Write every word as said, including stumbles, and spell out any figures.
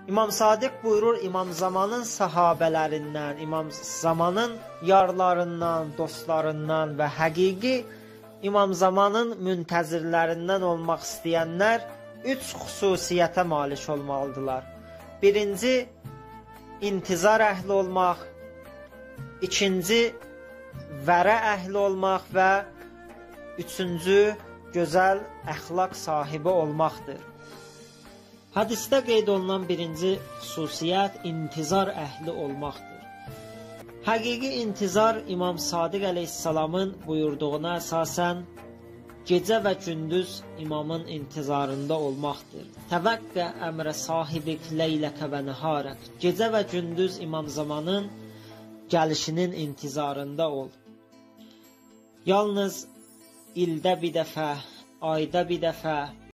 İmam Sadiq buyurur, İmam Zamanın sahabələrindən, İmam Zamanın yarlarından, dostlarından və həqiqi İmam Zamanın müntəzirlərindən olmaq istəyənlər üç xüsusiyyətə malik olmalıdırlar. Birinci, intizar əhli olmaq. İkinci, vərə əhli olmaq və üçüncü, gözəl əxlaq sahibi olmaqdır. Hədisdə qeyd olunan birinci xüsusiyyət intizar əhli olmaqdır. Həqiqi intizar İmam Sadiq əleyhissalamın buyurduğuna əsasən gecə və gündüz imamın intizarında olmaqdır. Təvəqqə əmrə sahibik leyləkə və nəharək. Gecə və gündüz İmam Zamanın gəlişinin intizarında ol. Yalnız ildə bir dəfə, ayda bir dəfə,